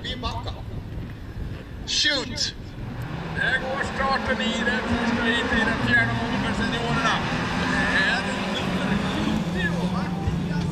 vi backar. Shoot! Där går starten i den första hit i den fjärde omgången för seniorerna. Det är nummer 70 och Mattias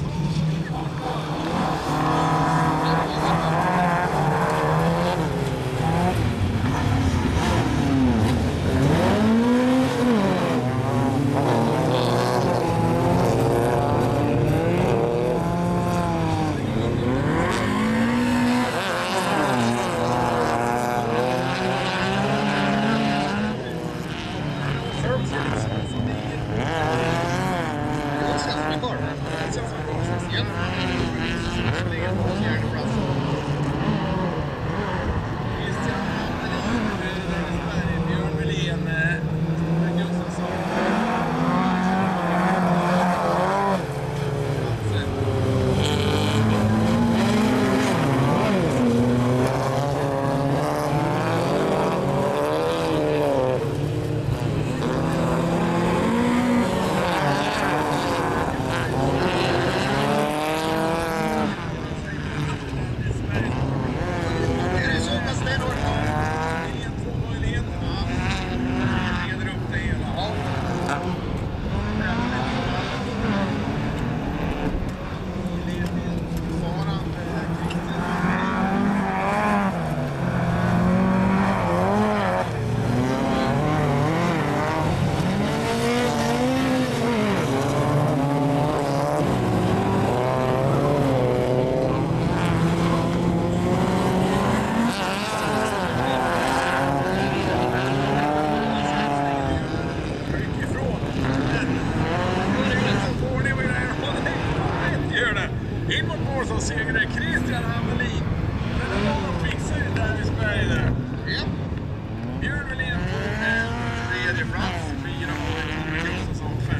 in mot mål som segrare Christian Hamelin. Men det var de fixar ju Davisberg där. Ja. Björn Welin på en tredje plats. 4 år, Gustafsson 5.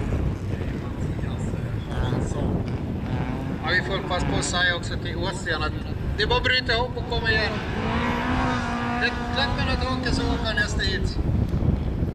Mattias Hansson. Ja, vi får passa på att säga också till Åsian att det är bara att bryta ihop och komma igen. Det är klart man att åka så åker nästa hit.